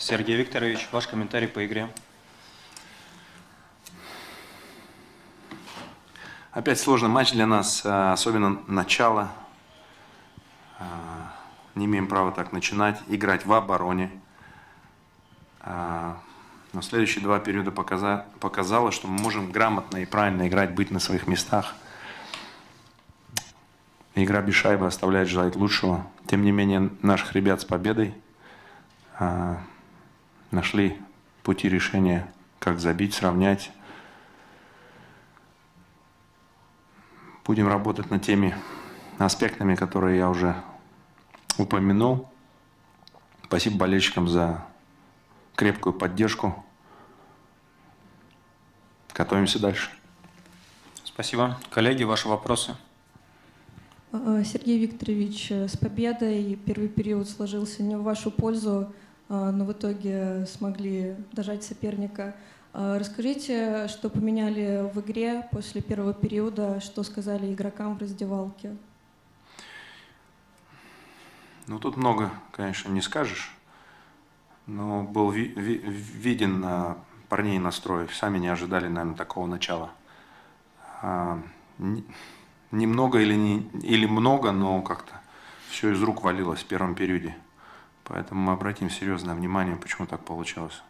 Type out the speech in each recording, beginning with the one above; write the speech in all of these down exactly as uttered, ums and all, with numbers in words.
Сергей Викторович, ваш комментарий по игре. Опять сложный матч для нас, особенно начало. Не имеем права так начинать, играть в обороне. Но следующие два периода показало, что мы можем грамотно и правильно играть, быть на своих местах. Игра без шайбы оставляет желать лучшего. Тем не менее, наших ребят с победой нашли пути решения, как забить, сравнять. Будем работать над теми аспектами, которые я уже упомянул. Спасибо болельщикам за крепкую поддержку. Готовимся дальше. Спасибо. Коллеги, ваши вопросы? Сергей Викторович, с победой первый период сложился не в вашу пользу, но в итоге смогли дожать соперника. Расскажите, что поменяли в игре после первого периода, что сказали игрокам в раздевалке? Ну, тут много, конечно, не скажешь, но был ви ви виден а, парней настрой. Сами не ожидали, наверное, такого начала. А, не, немного или, не, или много, но как-то все из рук валилось в первом периоде. Поэтому мы обратим серьезное внимание, почему так получилось.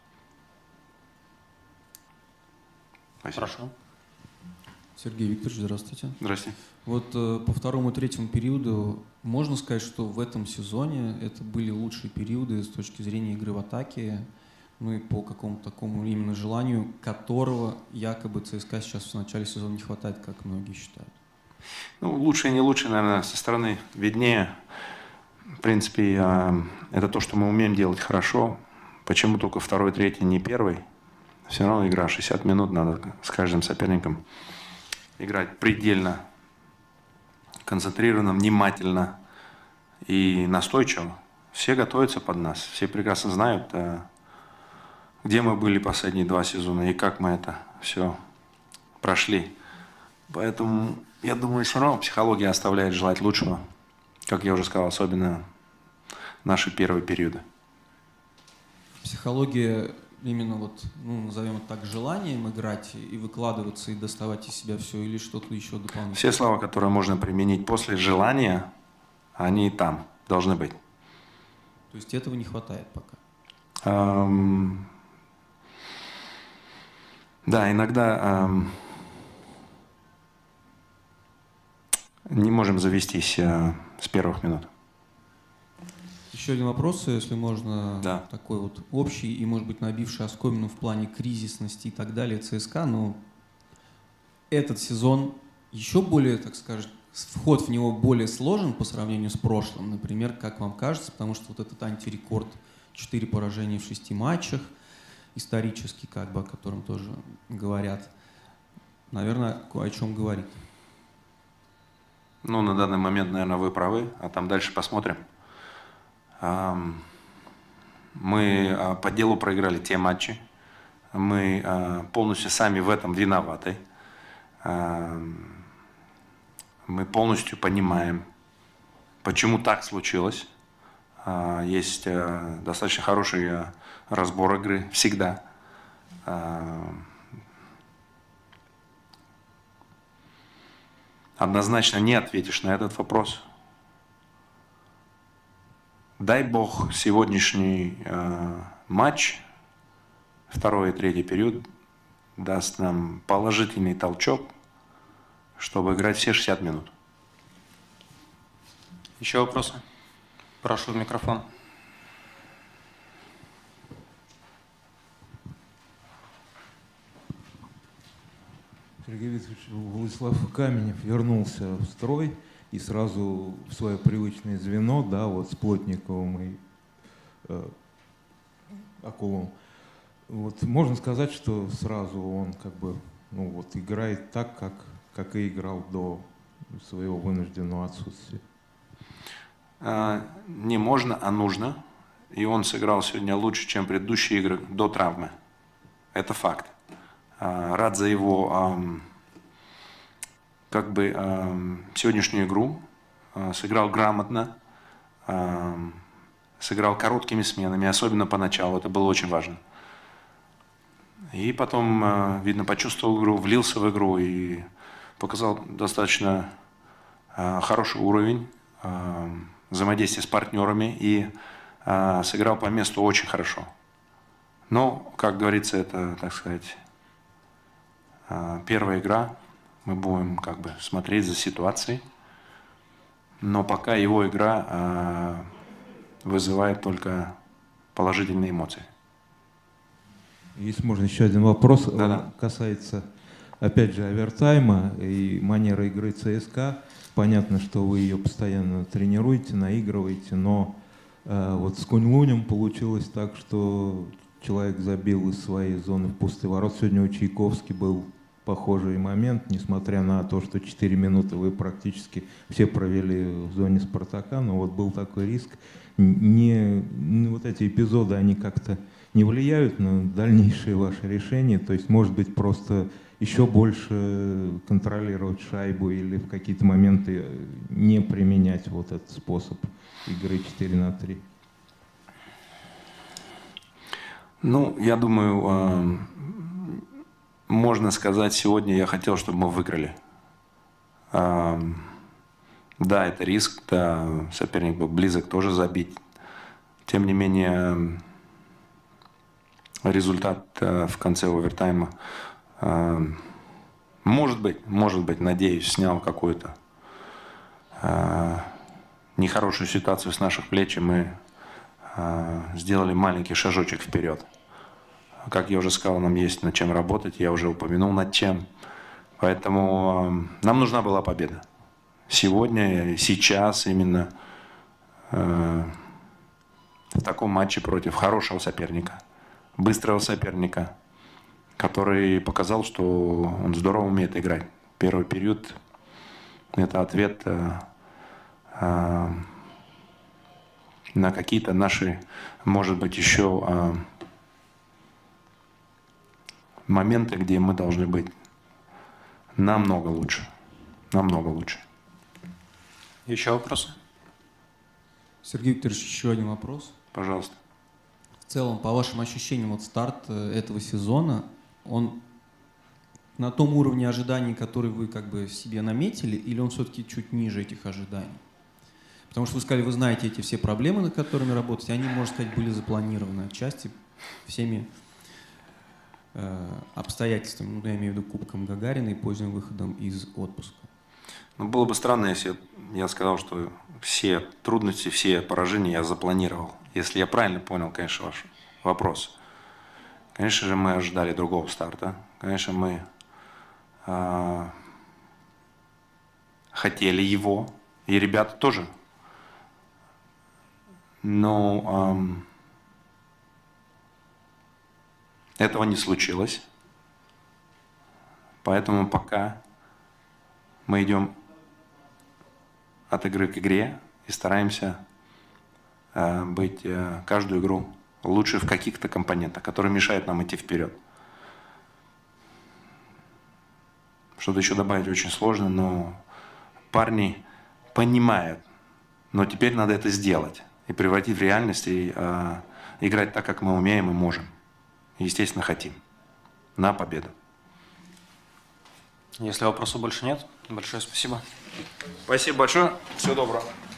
Спасибо. Хорошо. Сергей Викторович, здравствуйте. Здравствуйте. Вот э, по второму и третьему периоду можно сказать, что в этом сезоне это были лучшие периоды с точки зрения игры в атаке, ну и по какому-то такому именно желанию, которого якобы ЦСКА сейчас в начале сезона не хватает, как многие считают. Ну, лучше и не лучше, наверное, со стороны виднее. В принципе, э, это то, что мы умеем делать хорошо. Почему только второй, третий, не первый? Все равно игра шестьдесят минут, надо с каждым соперником играть предельно концентрированно, внимательно и настойчиво. Все готовятся под нас, все прекрасно знают, где мы были последние два сезона и как мы это все прошли. Поэтому, я думаю, все равно психология оставляет желать лучшего, как я уже сказал, особенно наши первые периоды. Психология именно вот, ну, назовем это так, желанием играть и выкладываться, и доставать из себя все, или что-то еще дополнительное? Все слова, которые можно применить после желания, они там должны быть. То есть этого не хватает пока? Эм, да, иногда эм, не можем завестись э, с первых минут. Еще один вопрос, если можно, да. Такой вот общий и, может быть, набивший оскомину в плане кризисности и так далее ЦСКА, но этот сезон еще более, так скажем, вход в него более сложен по сравнению с прошлым, например, как вам кажется, потому что вот этот антирекорд, четыре поражения в шести матчах, исторический, как бы, о котором тоже говорят, наверное, кое о чем говорит. Ну, на данный момент, наверное, вы правы, а там дальше посмотрим. Мы по делу проиграли те матчи, мы полностью сами в этом виноваты, мы полностью понимаем, почему так случилось. Есть достаточно хороший разбор игры всегда. Однозначно не ответишь на этот вопрос. Дай бог, сегодняшний э, матч, второй и третий период, даст нам положительный толчок, чтобы играть все шестьдесят минут. Еще вопросы? Прошу в микрофон. Сергей Викторович, Владислав Каменев вернулся в строй и сразу в свое привычное звено, да, вот с Плотниковым и э, Акуловым. Вот можно сказать, что сразу он как бы, ну вот, играет так, как, как и играл до своего вынужденного отсутствия. А, не можно, а нужно. И он сыграл сегодня лучше, чем предыдущие игры до травмы. Это факт. А, рад за его а, как бы а, сегодняшнюю игру. А, сыграл грамотно. А, сыграл короткими сменами, особенно поначалу, это было очень важно. И потом, видно, почувствовал игру, влился в игру и показал достаточно хороший уровень взаимодействия с партнерами и сыграл по месту очень хорошо. Но, как говорится, это, так сказать, первая игра. Мы будем как бы смотреть за ситуацией. Но пока его игра вызывает только положительные эмоции. Если можно, еще один вопрос. Да-да. Он касается, опять же, овертайма и манеры игры ЦСКА. Понятно, что вы ее постоянно тренируете, наигрываете, но э, вот с Кунь-Лунем получилось так, что человек забил из своей зоны в пустые ворота. Сегодня у Чайковски был похожий момент, несмотря на то, что четыре минуты вы практически все провели в зоне Спартака, но вот был такой риск. Не, не вот эти эпизоды, они как-то не влияют на дальнейшие ваши решения, то есть, может быть, просто еще больше контролировать шайбу или в какие-то моменты не применять вот этот способ игры четыре на три? Ну, я думаю, можно сказать, сегодня я хотел, чтобы мы выиграли. Да, это риск, да, соперник был близок тоже забить. Тем не менее, результат в конце овертайма, может быть, может быть, надеюсь, снял какую-то нехорошую ситуацию с наших плеч, и мы сделали маленький шажочек вперед. Как я уже сказал, нам есть над чем работать, я уже упомянул над чем. Поэтому нам нужна была победа. Сегодня, сейчас именно в таком матче против хорошего соперника, быстрого соперника, который показал, что он здорово умеет играть. Первый период – это ответ на какие-то наши, может быть, еще моменты, где мы должны быть намного лучше. Намного лучше. Еще вопросы? Сергей Викторович, еще один вопрос. Пожалуйста. В целом, по вашим ощущениям, вот старт этого сезона, он на том уровне ожиданий, который вы как бы себе наметили, или он все-таки чуть ниже этих ожиданий? Потому что вы сказали, вы знаете эти все проблемы, над которыми работаете, они, можно сказать, были запланированы отчасти всеми э, обстоятельствами, ну, я имею в виду Кубком Гагарина и поздним выходом из отпуска. Ну, было бы странно, если я сказал, что все трудности, все поражения я запланировал. Если я правильно понял, конечно, ваш вопрос. Конечно же, мы ожидали другого старта. Конечно, мы э, хотели его, и ребята тоже. Но э, этого не случилось. Поэтому пока мы идем от игры к игре и стараемся э, быть э, каждую игру лучше в каких-то компонентах, которые мешают нам идти вперед. Что-то еще добавить очень сложно, но парни понимают, но теперь надо это сделать и превратить в реальность, и э, играть так, как мы умеем и можем. И, естественно, хотим. На победу. Если вопросов больше нет, большое спасибо. Спасибо большое. Всего доброго.